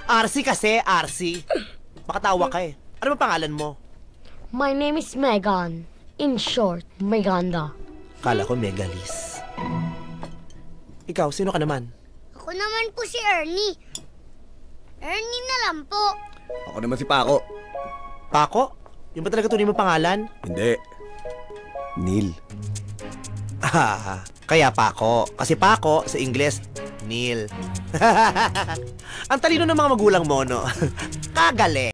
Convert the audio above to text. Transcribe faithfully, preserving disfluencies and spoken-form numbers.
R C kasi, R C. Makatawa ka eh. Ano ba pangalan mo? My name is Megan. In short, Meganda. Kala ko Megalis. Ikaw, sino ka naman? Ako naman po si Ernie. Ernie na lang po. Ako naman si Paco. Paco? Yung ba talaga tunay mo pangalan? Hindi. Neil. Ah, kaya Paco. Kasi Paco, sa Ingles, Neil. Ang talino ng mga magulang mo, no? Kagaling.